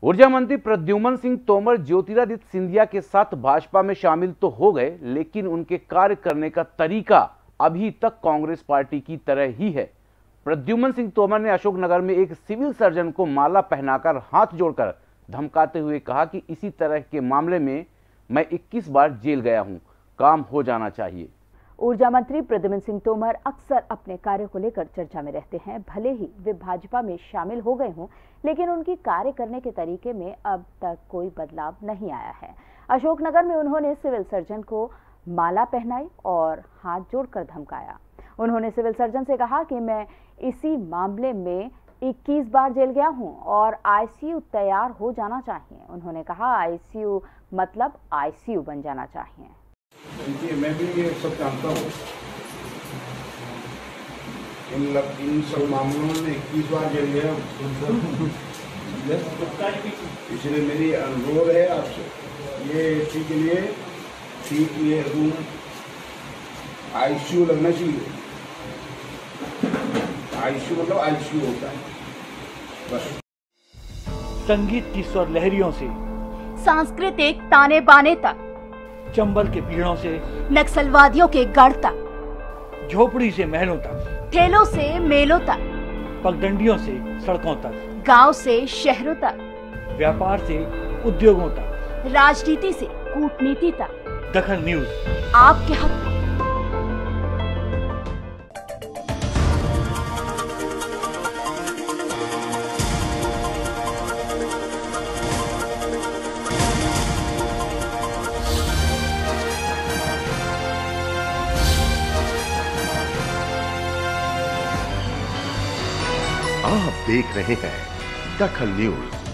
ऊर्जा मंत्री प्रद्युम्न सिंह तोमर ज्योतिरादित्य सिंधिया के साथ भाजपा में शामिल तो हो गए, लेकिन उनके कार्य करने का तरीका अभी तक कांग्रेस पार्टी की तरह ही है। प्रद्युम्न सिंह तोमर ने अशोकनगर में एक सिविल सर्जन को माला पहनाकर हाथ जोड़कर धमकाते हुए कहा कि इसी तरह के मामले में मैं 21 बार जेल गया हूं, काम हो जाना चाहिए। ऊर्जा मंत्री प्रद्युम्न सिंह तोमर अक्सर अपने कार्य को लेकर चर्चा में रहते हैं। भले ही वे भाजपा में शामिल हो गए हों, लेकिन उनकी कार्य करने के तरीके में अब तक कोई बदलाव नहीं आया है। अशोकनगर में उन्होंने सिविल सर्जन को माला पहनाई और हाथ जोड़कर धमकाया। उन्होंने सिविल सर्जन से कहा कि मैं इसी मामले में 21 बार जेल गया हूं और आईसीयू तैयार हो जाना चाहिए। उन्होंने कहा आईसीयू मतलब आईसीयू बन जाना चाहिए। देखिए, मैं भी ये सब जानता हूँ। इन सब मामलों में 21 बार जेल गया, इसलिए मेरी अनुरोध है आपसे, ये ठीक के लिए ठीक ये रूम आईसीयू लगना चाहिए। आईसीयू मतलब आईसीयू होता है बस। संगीत की स्वर लहरियों से सांस्कृतिक ताने बाने तक, चंबल के पीड़ों से नक्सलवादियों के गढ़ तक, झोपड़ी से महलों तक, ठेलों से मेलों तक, पगडंडियों से सड़कों तक, गांव से शहरों तक, व्यापार से उद्योगों तक, राजनीति से कूटनीति तक, दखल न्यूज आपके हक में। आप देख रहे हैं दखल न्यूज।